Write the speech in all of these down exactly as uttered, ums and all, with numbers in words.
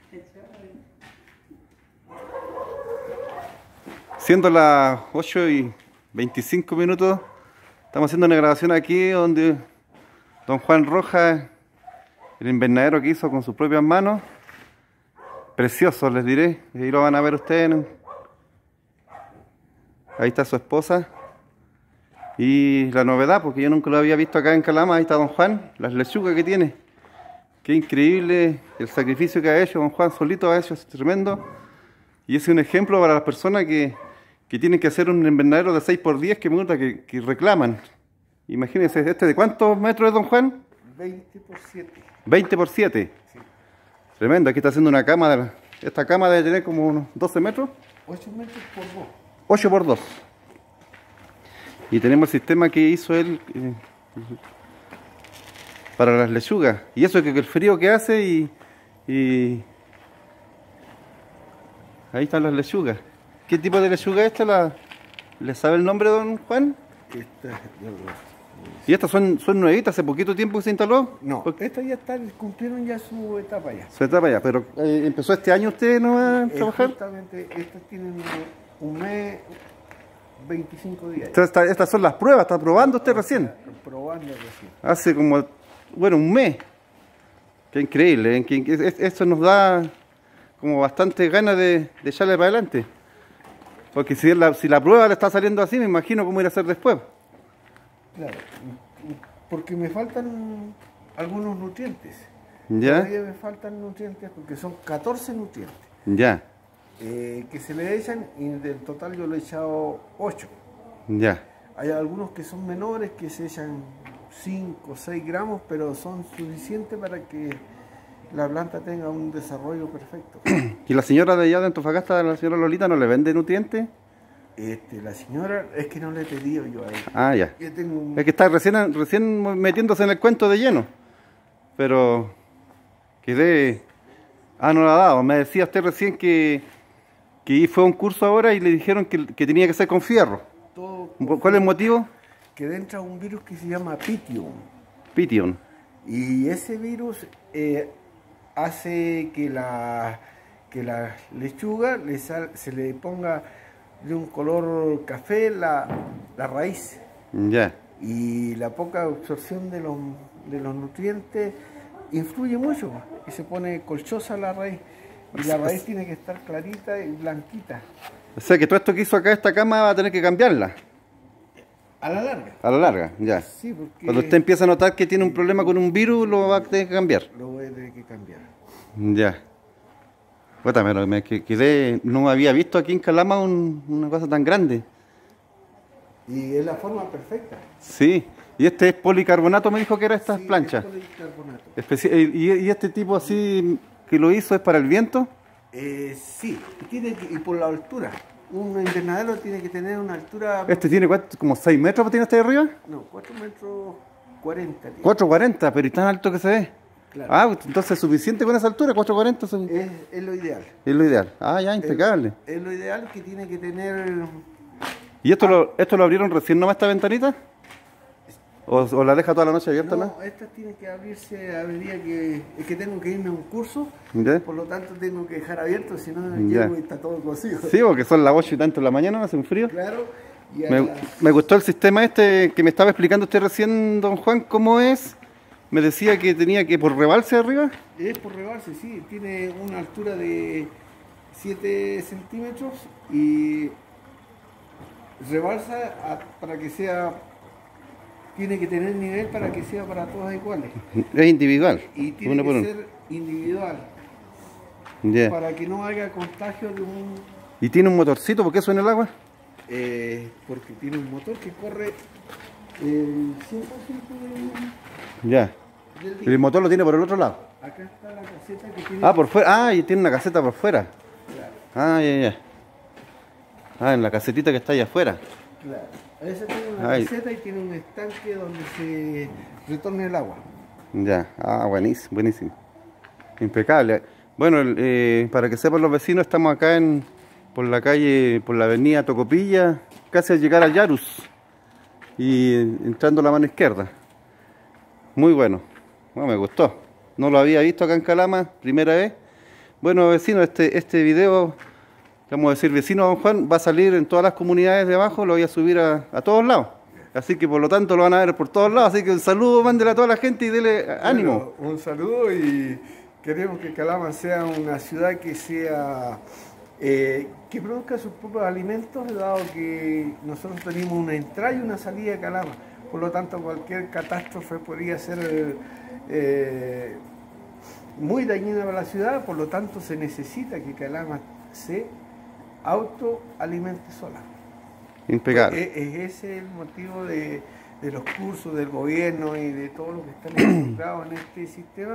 Siendo las ocho y veinticinco minutos, estamos haciendo una grabación aquí donde don Juan Rojas, el invernadero que hizo con sus propias manos, precioso les diré, y ahí lo van a ver ustedes. Ahí está su esposa. Y la novedad, porque yo nunca lo había visto acá en Calama, ahí está don Juan, las lechugas que tiene. Qué increíble el sacrificio que ha hecho don Juan, solito ha hecho, es tremendo. Y ese es un ejemplo para las personas que, que tienen que hacer un invernadero de seis por diez que, que, que reclaman. Imagínense, ¿este de cuántos metros es don Juan? veinte por siete. veinte por siete. Sí. Tremendo, aquí está haciendo una cama, esta cama debe tener como unos doce metros. ocho metros por dos. ocho por dos. Y tenemos el sistema que hizo él eh, para las lechugas. Y eso es que el frío que hace y, y... ahí están las lechugas. ¿Qué tipo de lechuga es esta? La... ¿Le sabe el nombre, don Juan? Esta, ¿Y estas son, son nuevitas? ¿Hace poquito tiempo que se instaló? no, Porque... estas ya están, cumplieron ya su etapa ya. Su etapa ya, pero eh, ¿empezó este año usted no a Eh, trabajar? Justamente estas tienen un mes, veinticinco días. Esta, esta, estas son las pruebas, está probando usted recién. Probando recién. Hace como, bueno, un mes. Qué increíble, ¿eh? Que, que, eso nos da como bastante ganas de, de echarle para adelante. Porque si la, si la prueba le está saliendo así, me imagino cómo ir a hacer después. Claro, porque me faltan algunos nutrientes. ¿Ya? Todavía me faltan nutrientes porque son catorce nutrientes. Ya. Eh, que se le echan y del total yo le he echado ocho. Ya. Hay algunos que son menores que se echan cinco o seis gramos, pero son suficientes para que la planta tenga un desarrollo perfecto. ¿Y la señora de allá de Antofagasta, la señora Lolita, no le vende nutrientes? Este, la señora, es que no le he pedido yo a ella. Ah, ya. Yo tengo un... Es que está recién, recién metiéndose en el cuento de lleno. Pero quedé... Ah, no la ha dado. Me decía usted recién que, que fue a un curso ahora y le dijeron que, que tenía que ser con fierro. Todo ¿Cuál es el motivo? que entra un virus que se llama Pythium. Pythium. Y ese virus eh, hace que la, que la lechuga le sal, se le ponga de un color café la, la raíz. Ya. Y la poca absorción de los, de los nutrientes influye mucho y se pone colchosa la raíz. Y la raíz tiene que estar clarita y blanquita. O sea que todo esto que hizo acá esta cama va a tener que cambiarla. A la larga. A la larga, ya. Sí, porque Cuando usted empieza a notar que tiene un problema con un virus, lo va a tener que cambiar. lo voy a tener que cambiar. Ya. Bueno, pero me quedé, no había visto aquí en Calama un, una cosa tan grande. Y es la forma perfecta. Sí. Y este es policarbonato, me dijo que era estas Sí, planchas. es policarbonato. Especi y, y este tipo así que lo hizo es para el viento. Eh, sí, tiene que, y por la altura. Un invernadero tiene que tener una altura... Este tiene cuánto, como seis metros, ¿tiene este de arriba? No, cuatro metros cuarenta. cuatro cuarenta, pero ¿y tan alto que se ve? Claro. Ah, entonces es suficiente con esa altura, cuatro cuarenta es, Es, es lo ideal. es lo ideal. Ah, ya, impecable. Es, es lo ideal que tiene que tener... ¿Y esto, lo, esto lo abrieron recién nomás esta ventanita? ¿O, o la deja toda la noche abierta? No, ¿no? esta tiene que abrirse a medida que... Es que tengo que irme a un curso, ¿Ya? por lo tanto tengo que dejar abierto, si no Ya. llego y está todo cocido. Sí, porque son las ocho y tanto de la mañana, hace un frío. Claro. Y a Me, las- me gustó el sistema este que me estaba explicando usted recién, don Juan, cómo es. Me decía que tenía que por rebalse arriba. Es por rebarse, sí, tiene una altura de siete centímetros y rebalsa a- para que sea, tiene que tener nivel para que sea para todas iguales. Es individual. Y tiene uno por que uno. ser individual, Ya. para que no haya contagio de un... ¿Y tiene un motorcito? ¿Por qué suena el agua? eh, porque tiene un motor que corre el cien por ciento del, Ya. del Y día. el motor lo tiene por el otro lado. Acá está la caseta que tiene... Ah, por fuera. Ah, y tiene una caseta por fuera. Claro, Ah, ya, ya. Ah, en la casetita que está allá afuera. claro. Esa tiene una Ay. caseta y tiene un estanque donde se retorna el agua. Ya. Ah, buenísimo, buenísimo. Impecable. Bueno, el, eh, para que sepan los vecinos, estamos acá en por la calle, por la avenida Tocopilla, casi al llegar a Yarus. Y entrando a la mano izquierda. Muy bueno. Bueno, me gustó. No lo había visto acá en Calama, primera vez. Bueno, vecino, este, este video, vamos a decir vecino don Juan, va a salir en todas las comunidades de abajo, lo voy a subir a, a todos lados. Así que por lo tanto lo van a ver por todos lados. Así que un saludo, mándele a toda la gente y dele ánimo. Bueno, un saludo y queremos que Calama sea una ciudad que sea eh, que produzca sus propios alimentos, dado que nosotros tenemos una entrada y una salida de Calama. Por lo tanto, cualquier catástrofe podría ser eh, muy dañina para la ciudad. Por lo tanto, se necesita que Calama se autoalimente sola. Impecable. Es, es ese el motivo de, de los cursos del gobierno y de todo lo que están involucrados en este sistema,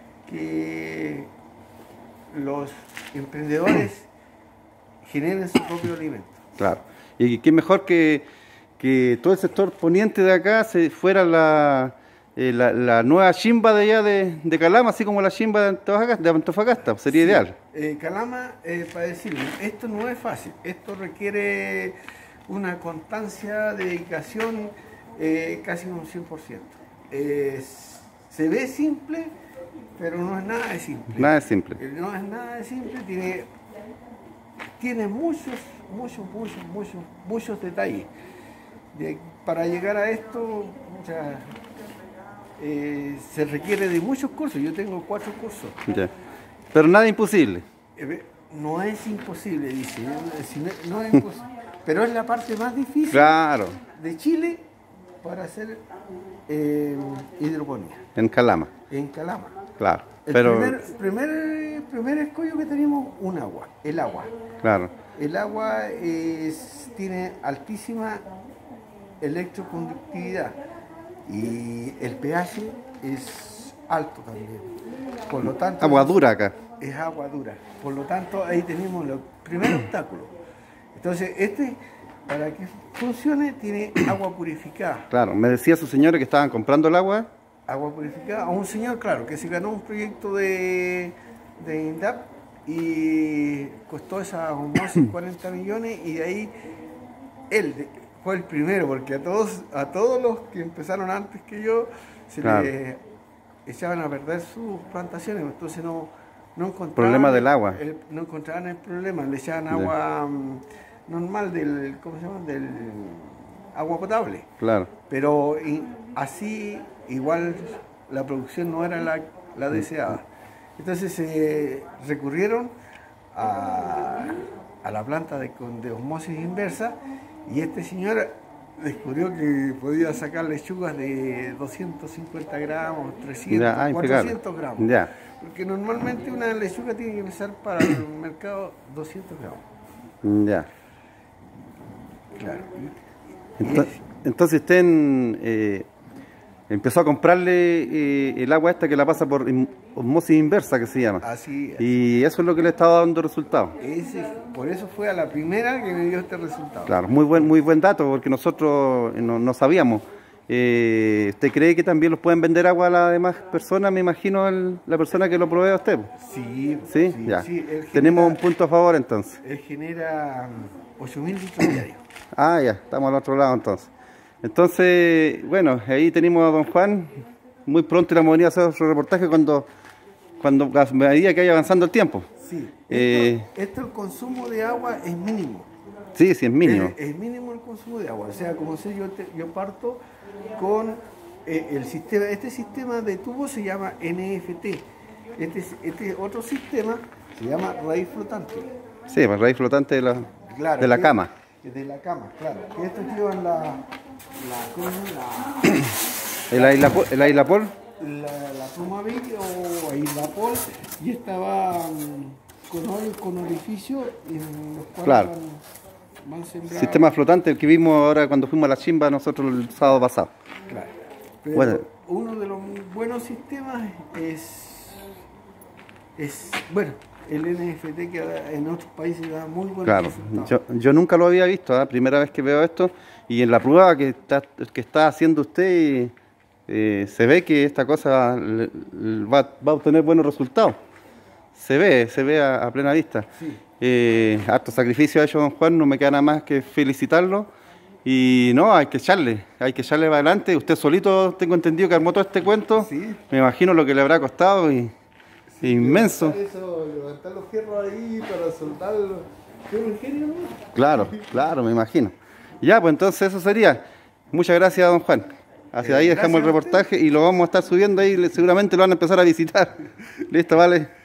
que los emprendedores generen su propio alimento. Claro. Y qué mejor que, que todo el sector poniente de acá se fuera la, eh, la, la nueva chimba de allá de, de Calama, así como la chimba de Antofagasta, de Antofagasta. Sería Sí. ideal. Eh, Calama, eh, para decirlo, esto no es fácil, esto requiere una constancia, dedicación, eh, casi un cien por ciento. Eh, se ve simple, pero no es nada de simple. Nada de simple. Eh, no es nada de simple, tiene, tiene muchos, muchos, muchos, muchos, muchos detalles. De, para llegar a esto, muchas, eh, se requiere de muchos cursos. Yo tengo cuatro cursos. Ya. Pero nada imposible. Eh, no es imposible, dice. No, no es imposible. Pero es la parte más difícil Claro. de Chile para hacer eh, hidroponía. En Calama. En Calama. Claro. El Pero, primer, primer, primer escollo que tenemos, un agua, el agua. claro. El agua es, tiene altísima electroconductividad y el pH es alto también. Por lo tanto, Agua dura acá. es agua dura. Por lo tanto, ahí tenemos el primer obstáculo. Entonces, este, para que funcione, tiene agua purificada. Claro. Me decía su señora que estaban comprando el agua. Agua purificada a un señor, claro, que se ganó un proyecto de, de INDAP y costó esa osmosis cuarenta millones y de ahí él de, fue el primero, porque a todos, a todos los que empezaron antes que yo se Claro. les echaban a perder sus plantaciones, entonces no, no encontraban Problema del agua. el, no encontraban el problema, le echaban Ya. agua um, normal del, ¿cómo se llama? Del agua potable. Claro. Pero y, así igual la producción no era la, la deseada. Entonces se eh, recurrieron a, a la planta de, de osmosis inversa y este señor descubrió que podía sacar lechugas de doscientos cincuenta gramos, trescientos, Ya, ah, impecable. cuatrocientos gramos. Ya. Porque normalmente una lechuga tiene que empezar para el mercado doscientos gramos. Ya. Claro. Y- y Ento- es- Entonces usted en, eh, empezó a comprarle eh, el agua esta que la pasa por im- osmosis inversa, que se llama. así es. Y eso es lo que le estaba dando resultados. Ese, por eso fue a la primera que me dio este resultado. Claro, muy buen, muy buen dato, porque nosotros no, no sabíamos. Eh, ¿Usted cree que también los pueden vender agua a las demás personas? Me imagino el- la persona que lo provee a usted. Sí, ¿Sí? sí, Ya. sí, él Tenemos un genera- punto a favor entonces. Él genera ocho mil litros diarios. Ah, ya, estamos al otro lado entonces. Entonces, bueno, ahí tenemos a don Juan. Muy pronto le vamos a venir a hacer otro reportaje cuando, cuando a medida que vaya avanzando el tiempo. Sí. Eh, Esto, esto el consumo de agua es mínimo. Sí, sí, es mínimo. Es, es mínimo el consumo de agua. O sea, como sé, yo, te- yo parto con eh, el sistema. Este sistema de tubo se llama N F T. Este, este otro sistema se llama raíz flotante. Sí, pues raíz flotante de la, Claro, de la que- cama. De la cama, claro. Que estos llevan la, la, ¿cómo es? El aislapol, el aislapol, la, la, la Plumavit o Aislapol y estaba mm, con, ori- con orificio en los cuales Claro. van, van sembrados. sistema flotante, el que vimos ahora cuando fuimos a la chimba nosotros el sábado pasado. Claro. Pero Bueno. uno de los buenos sistemas es, es bueno, el N F T que en otros países da muy buenos Claro, resultados. yo, yo nunca lo había visto, ¿ah? Primera vez que veo esto, y en la prueba que está, que está haciendo usted eh, se ve que esta cosa le- le va, va a obtener buenos resultados. Se ve, se ve a, a plena vista. Sí. Eh, harto sacrificio ha hecho don Juan, no me queda nada más que felicitarlo. Y no, hay que echarle, hay que echarle para adelante. Usted solito, tengo entendido que armó todo este cuento. Sí. Me imagino lo que le habrá costado y, inmenso. Levantar eso, levantar los fierros ahí para soldarlos. ¿Qué un genio, no? Claro, claro, me imagino. Ya, pues entonces eso sería. Muchas gracias, don Juan. Hacia Eh, ahí dejamos el gracias a usted. reportaje y lo vamos a estar subiendo ahí. le- Seguramente lo van a empezar a visitar. Listo, vale.